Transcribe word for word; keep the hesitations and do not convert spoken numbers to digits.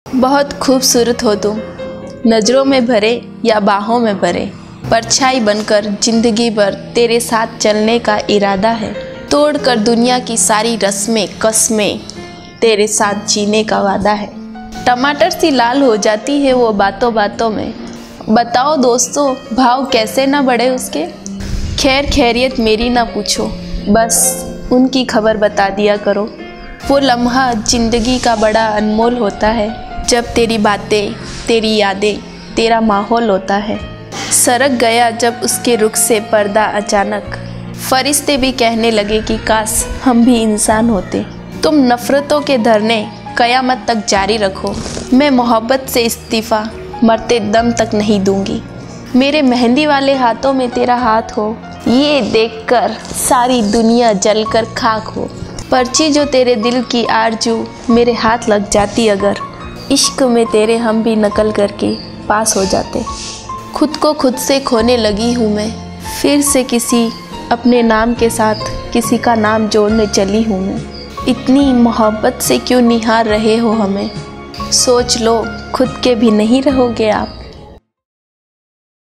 बहुत खूबसूरत हो तुम, नज़रों में भरे या बाहों में भरे, परछाई बनकर जिंदगी भर तेरे साथ चलने का इरादा है। तोड़कर दुनिया की सारी रस्में कस्में तेरे साथ जीने का वादा है। टमाटर सी लाल हो जाती है वो बातों बातों में, बताओ दोस्तों भाव कैसे ना बढ़े उसके। खैर खैरियत मेरी ना पूछो, बस उनकी खबर बता दिया करो। वो लम्हा ज़िंदगी का बड़ा अनमोल होता है, जब तेरी बातें तेरी यादें तेरा माहौल होता है। सरक गया जब उसके रुख से पर्दा अचानक, फरिश्ते भी कहने लगे कि काश हम भी इंसान होते। तुम नफ़रतों के धरने क़यामत तक जारी रखो, मैं मोहब्बत से इस्तीफ़ा मरते दम तक नहीं दूंगी। मेरे मेहंदी वाले हाथों में तेरा हाथ हो, ये देखकर सारी दुनिया जलकर खाक हो। पर्ची जो तेरे दिल की आरजू मेरे हाथ लग जाती अगर, इश्क में तेरे हम भी नकल करके पास हो जाते। खुद को खुद से खोने लगी हूँ मैं, फिर से किसी अपने नाम के साथ किसी का नाम जोड़ने चली हूँ मैं। इतनी मोहब्बत से क्यों निहार रहे हो हमें, सोच लो खुद के भी नहीं रहोगे आप।